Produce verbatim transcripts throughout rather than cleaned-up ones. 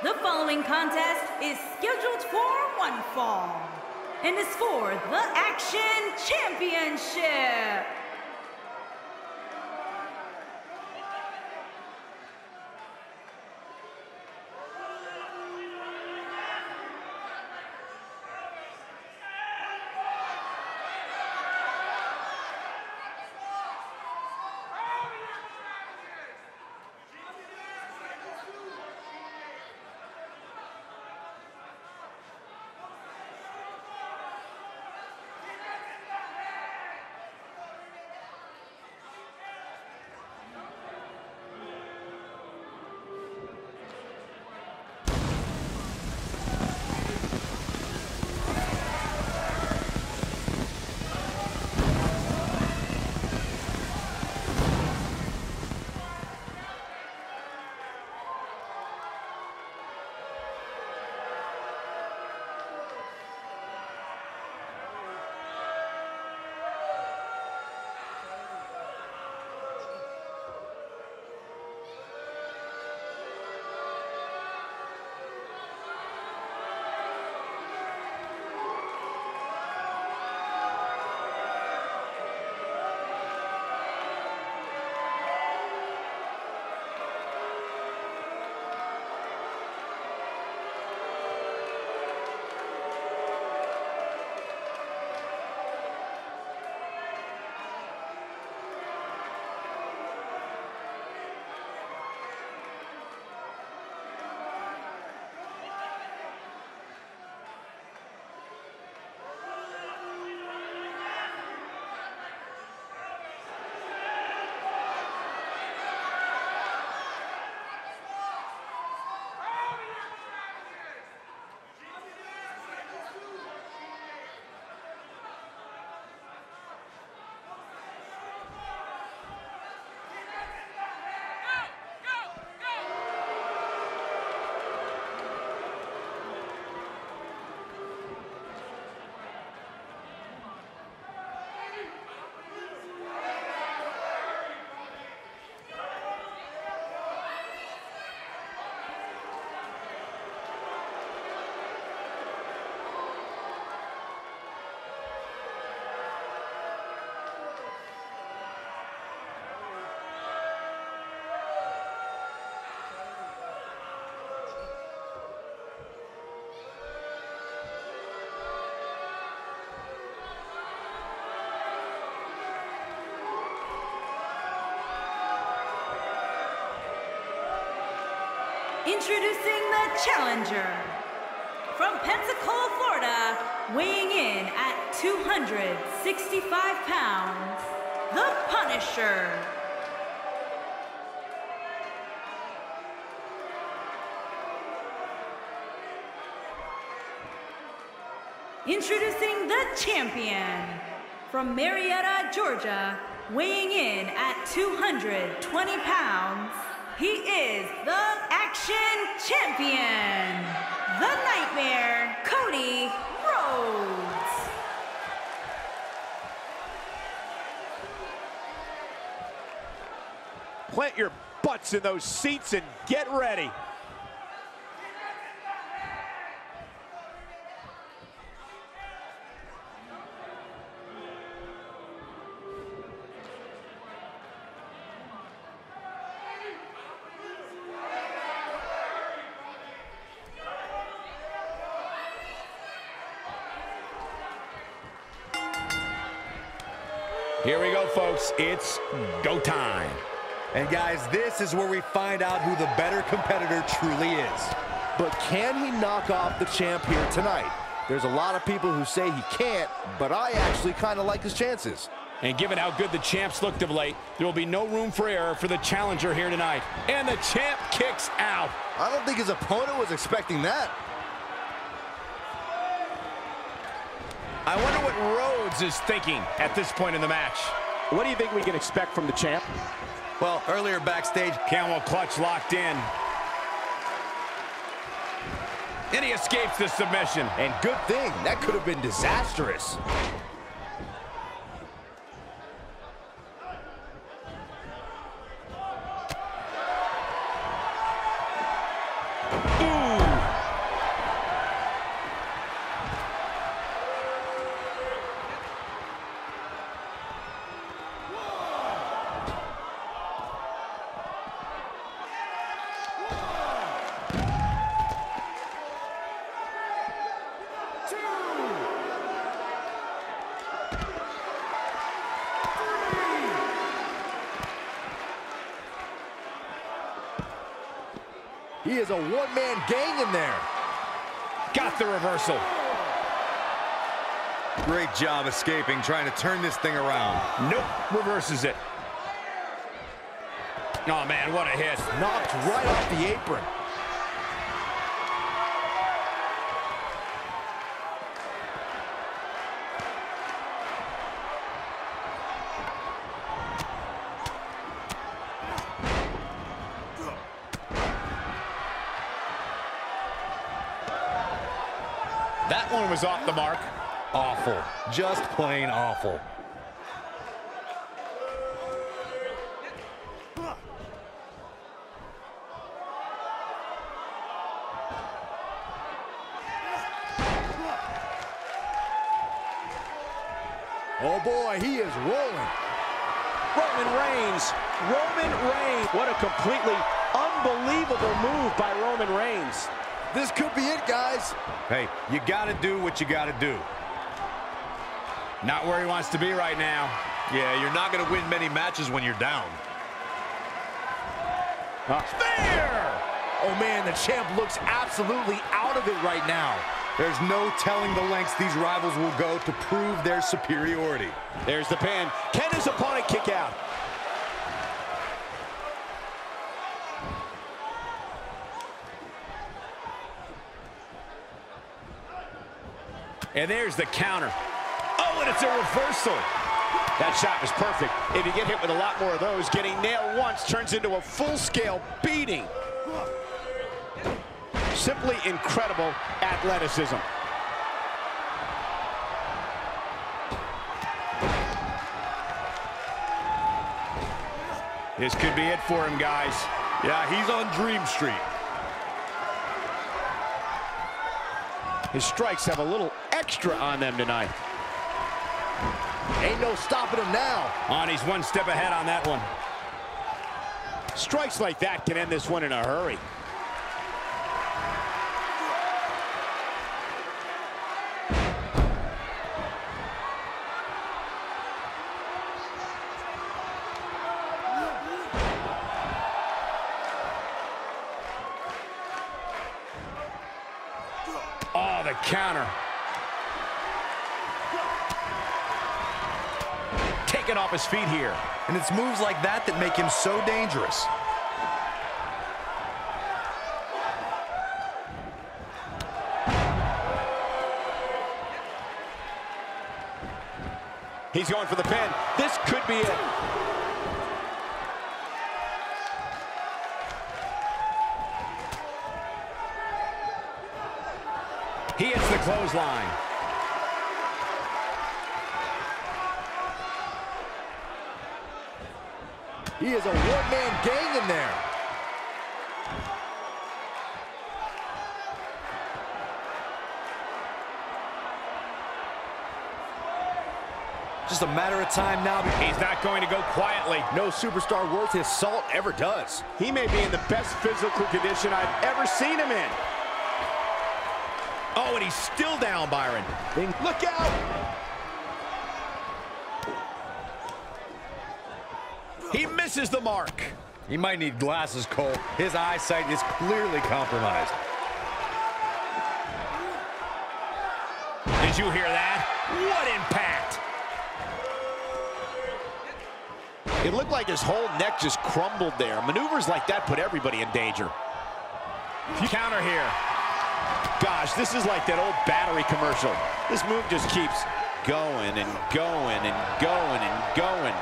The following contest is scheduled for one fall and is for the Action Championship. Introducing the challenger, from Pensacola, Florida, weighing in at two hundred sixty-five pounds, the Punisher. Introducing the champion, from Marietta, Georgia, weighing in at two hundred twenty pounds, he is the Action Champion, the Nightmare, Cody Rhodes. Plant your butts in those seats and get ready. Here we go, folks. It's go time. And guys, this is where we find out who the better competitor truly is. But can he knock off the champ here tonight? There's a lot of people who say he can't, but I actually kind of like his chances. And given how good the champs looked of late, there will be no room for error for the challenger here tonight. And the champ kicks out. I don't think his opponent was expecting that. I wonder what Rhodes is thinking at this point in the match. What do you think we can expect from the champ? Well, earlier backstage, Camel clutch locked in. And he escapes the submission. and good thing, that could have been disastrous. Ooh, He is a one-man gang in there. Got the reversal. Great job escaping, trying to turn this thing around. Nope, reverses it. Oh, man, what a hit. Knocked right off the apron. That one was off the mark. Awful. Just plain awful. Oh boy, he is rolling. Roman Reigns. Roman Reigns. What a completely unbelievable move by Roman Reigns. This could be it, guys. Hey, you gotta do what you gotta do. Not where he wants to be right now. Yeah, you're not gonna win many matches when you're down. Uh, Spear! Oh man, the champ looks absolutely out of it right now. There's no telling the lengths these rivals will go to prove their superiority. There's the pin. Can his opponent kick out? And there's the counter. Oh, and it's a reversal. That shot was perfect. If you get hit with a lot more of those, getting nailed once turns into a full-scale beating. Simply incredible athleticism. This could be it for him, guys. Yeah, he's on Dream Street. His strikes have a little extra on them tonight. Ain't no stopping him now. On, he's one step ahead on that one. Strikes like that can end this one in a hurry. Oh, the counter. Taken off his feet here. And it's moves like that that make him so dangerous. He's going for the pin. This could be it. He hits the clothesline. He is a one-man gang in there. Just a matter of time now. He's not going to go quietly. No superstar worth his salt ever does. He may be in the best physical condition I've ever seen him in. Oh, and he's still down, Byron. Then look out! He misses the mark. He might need glasses, Cole. His eyesight is clearly compromised. Did you hear that? What impact! It looked like his whole neck just crumbled there. Maneuvers like that put everybody in danger. Counter here. Gosh, this is like that old battery commercial. This move just keeps going and going and going and going.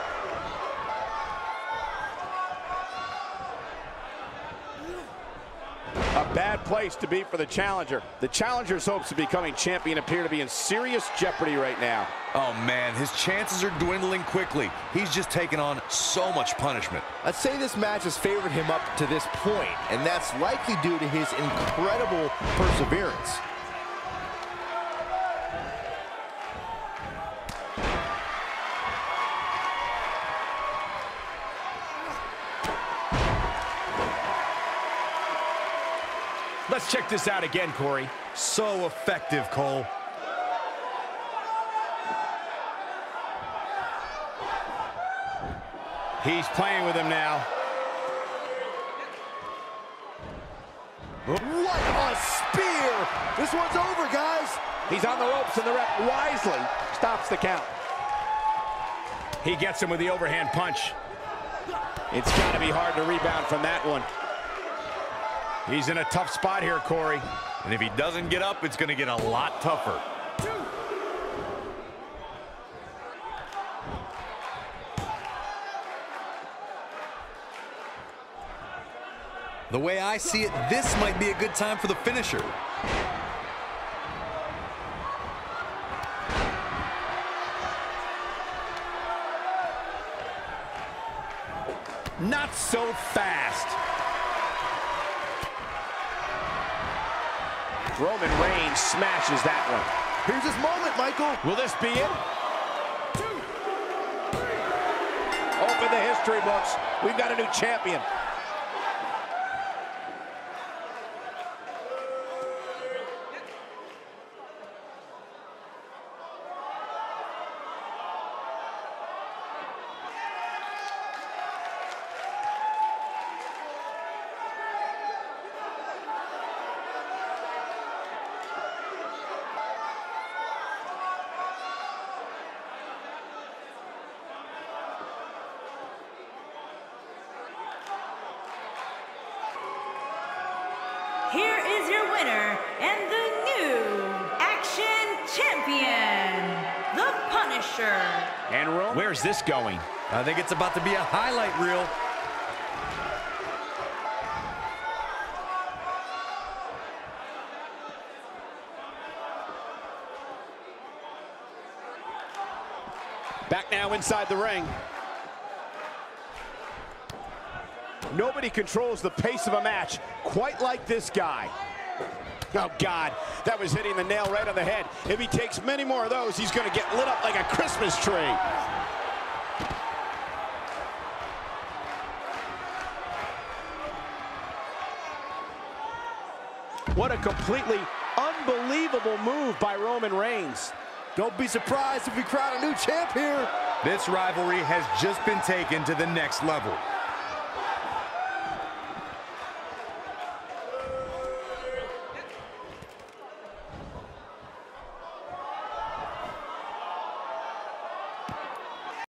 A bad place to be for the challenger. The challenger's hopes of becoming champion appear to be in serious jeopardy right now. Oh, man, his chances are dwindling quickly. He's just taken on so much punishment. I'd say this match has favored him up to this point, and that's likely due to his incredible perseverance. Let's check this out again, Corey. So effective, Cole. He's playing with him now. What a spear! This one's over, guys. He's on the ropes, and the ref wisely stops the count. He gets him with the overhand punch. It's got to be hard to rebound from that one. He's in a tough spot here, Corey. And if he doesn't get up, it's going to get a lot tougher. The way I see it, this might be a good time for the finisher. Not so fast. Roman Reigns smashes that one. Here's his moment, Michael. Will this be it? Open the history books. We've got a new champion. Here is your winner and the new Action Champion, The Punisher. And Roman, where's this going? I think it's about to be a highlight reel. Back now inside the ring. Nobody controls the pace of a match quite like this guy. Oh, God, that was hitting the nail right on the head. If he takes many more of those, he's going to get lit up like a Christmas tree. What a completely unbelievable move by Roman Reigns. Don't be surprised if we crown a new champ here. This rivalry has just been taken to the next level.